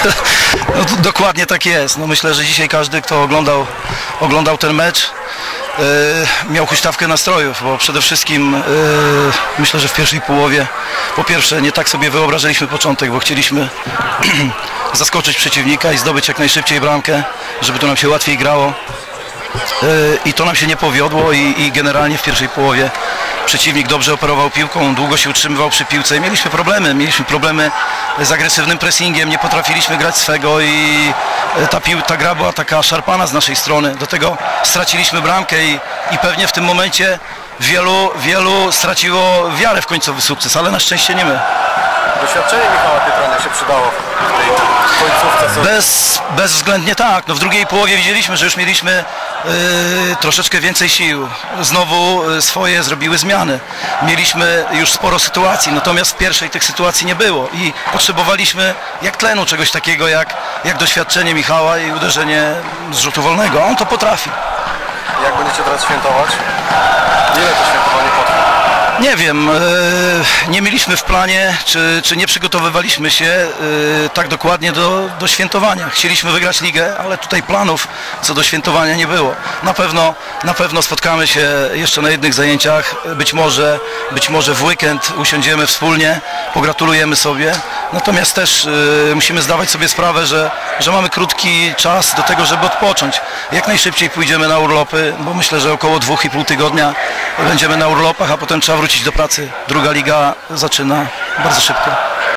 No, dokładnie tak jest. No, myślę, że dzisiaj każdy, kto oglądał ten mecz, miał huśtawkę nastrojów, bo przede wszystkim myślę, że w pierwszej połowie po pierwsze nie tak sobie wyobrażaliśmy początek, bo chcieliśmy zaskoczyć przeciwnika i zdobyć jak najszybciej bramkę, żeby to nam się łatwiej grało. I to nam się nie powiodło i generalnie w pierwszej połowie przeciwnik dobrze operował piłką, długo się utrzymywał przy piłce i mieliśmy problemy z agresywnym pressingiem, nie potrafiliśmy grać swego i ta gra była taka szarpana z naszej strony. Do tego straciliśmy bramkę i pewnie w tym momencie wielu straciło wiarę w końcowy sukces, ale na szczęście nie my. Doświadczenie Michała Pietrania się przydało w tej końcówce. Bezwzględnie tak. No w drugiej połowie widzieliśmy, że już mieliśmy troszeczkę więcej sił. Znowu swoje zrobiły zmiany. Mieliśmy już sporo sytuacji, natomiast w pierwszej tych sytuacji nie było i potrzebowaliśmy jak tlenu czegoś takiego jak doświadczenie Michała i uderzenie z rzutu wolnego. A on to potrafi. Jak będziecie teraz świętować? Ile to świętowanie potrwa? Nie wiem, nie mieliśmy w planie, czy nie przygotowywaliśmy się tak dokładnie do świętowania. Chcieliśmy wygrać ligę, ale tutaj planów co do świętowania nie było. Na pewno spotkamy się jeszcze na jednych zajęciach, być może w weekend usiądziemy wspólnie, pogratulujemy sobie. Natomiast też musimy zdawać sobie sprawę, że mamy krótki czas do tego, żeby odpocząć. Jak najszybciej pójdziemy na urlopy, bo myślę, że około 2,5 tygodnia będziemy na urlopach, a potem trzeba wrócić do pracy. Druga liga zaczyna bardzo szybko.